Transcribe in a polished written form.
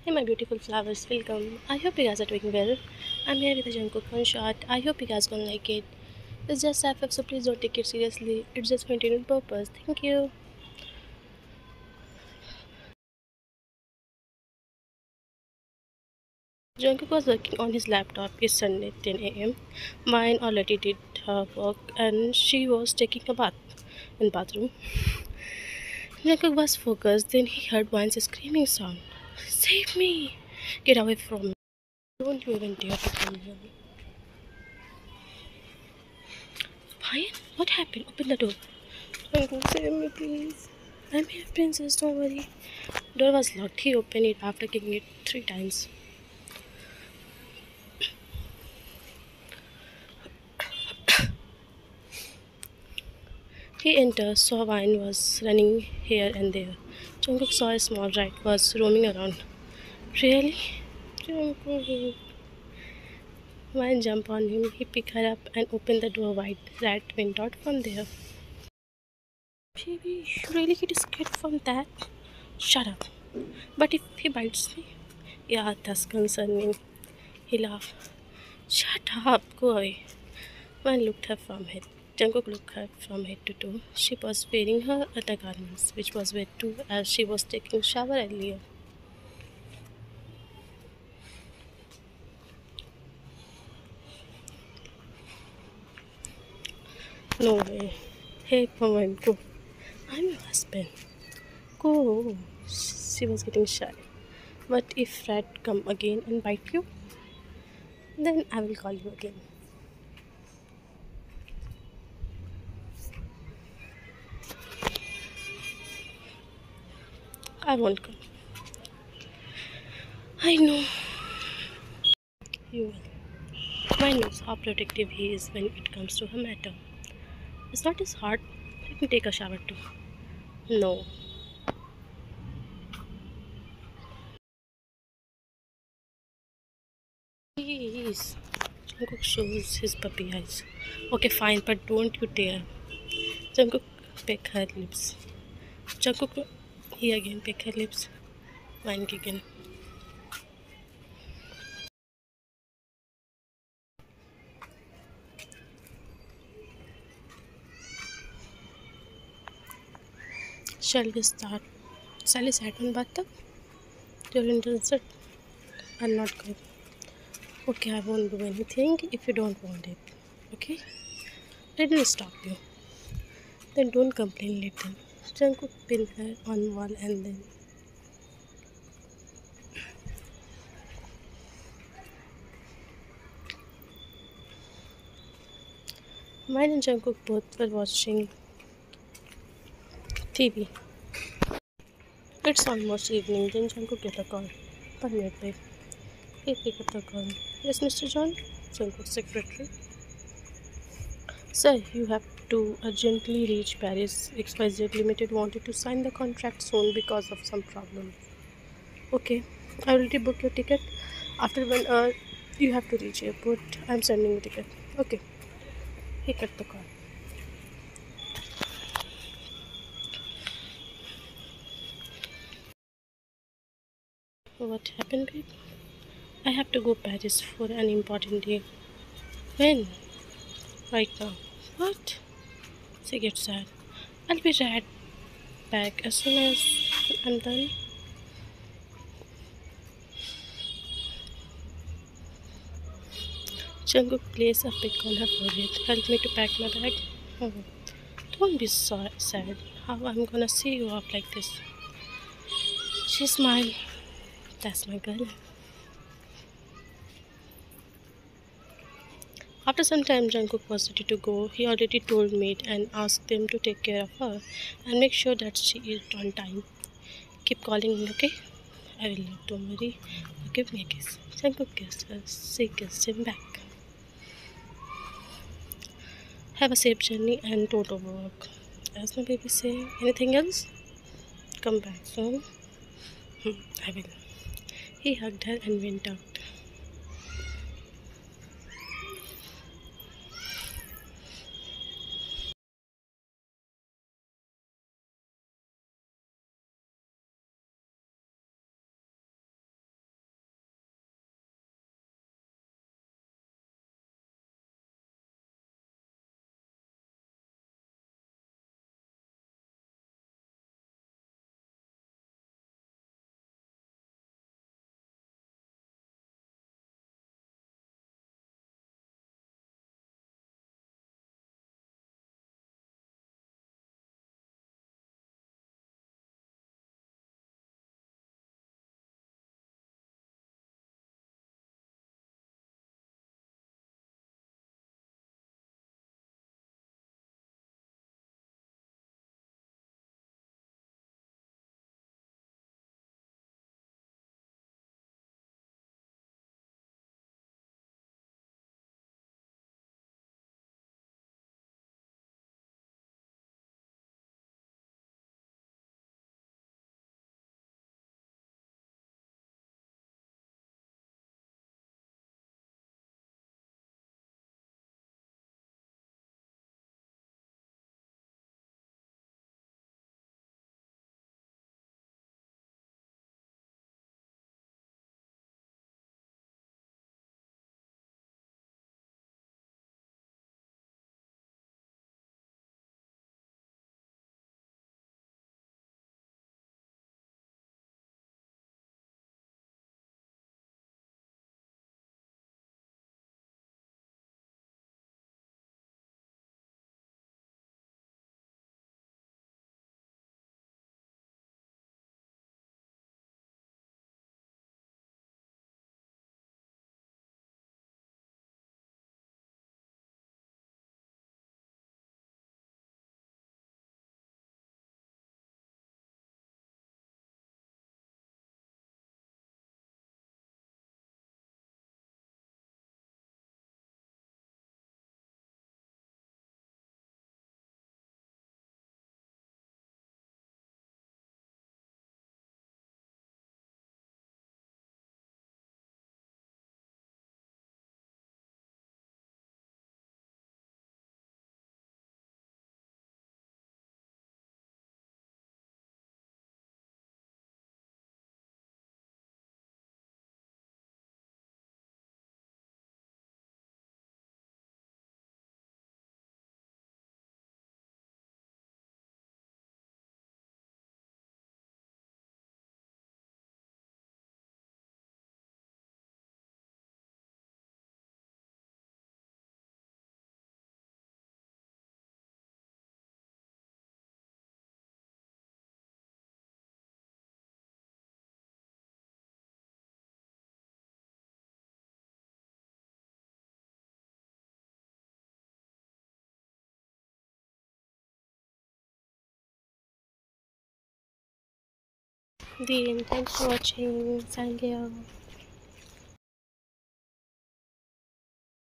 Hey, my beautiful flowers, welcome. I hope you guys are doing well. I'm here with a Jungkook one shot. I hope you guys gonna like it. It's just FF, so please don't take it seriously. It's just for entertainment purpose. Thank you. Jungkook was working on his laptop. It's Sunday, 10 a.m. Mine already did her work, and she was taking a bath in bathroom. Jungkook was focused. Then he heard Wine's screaming sound. Save me! Get away from me! Don't you even dare to come near me. Wine? What happened? Open the door. Uncle, save me, please. I'm here, princess, don't worry. Door was locked. He opened it after kicking it 3 times. He entered, saw Vine was running here and there. Jungkook saw a small rat was roaming around. Really? Jungkook. Vine jumped on him. He picked her up and opened the door wide. Rat went out from there. Baby, you really get scared from that? Shut up. But if he bites me? Yeah, that's concerning. He laughed. Shut up, go away. One looked her from head. Jungkook looked her from head to toe. She was wearing her undergarments, which was wet too, as she was taking shower earlier. No way. Hey, Pawan, go. I'm your husband. Go. She was getting shy. But if rat come again and bite you, then I will call you again. I won't come. I know you will. Mine knows how protective he is when it comes to her matter. It's not his heart. Let me take a shower too. No. Please. Jungkook shows his puppy eyes. Okay, fine, but don't you dare. Jungkook peck her lips. Jungkook, he again peck her lips. Mine again. Shall we start? Shall we sat on bathtub? You're interested? I'm not going. Okay, I won't do anything if you don't want it. Okay? Let me stop you. Then don't complain later. Jungkook pinned her on wall and then mine and Jungkook both were watching TV. It's almost evening, then Jungkook get a call. 1 minute, babe. He picked up the call. Yes, Mr. John? Jungkook's secretary. Sir, you have to urgently reach Paris. XYZ Limited wanted to sign the contract soon because of some problem. Okay, I already booked your ticket. After 1 hour, you have to reach airport. I'm sending the ticket. Okay, he cut the call. What happened, babe? I have to go Paris for an important deal. When? Right now. What? She gets sad. I'll be right back as soon as I'm done. Jungkook placed a pick on her forehead. Help me to pack my bag. Oh, don't be so sad. How I'm gonna see you off like this? She smiled. That's my girl. After some time, Jungkook was ready to go. He already told Maid and asked them to take care of her and make sure that she is on time. Keep calling me, okay? I will leave. Don't worry. Give me a kiss. Jungkook kissed her. She kissed him back. Have a safe journey and don't overwork. As my baby say, anything else? Come back soon. I will. He hugged her and went out. The end. Thanks for watching. Thank you.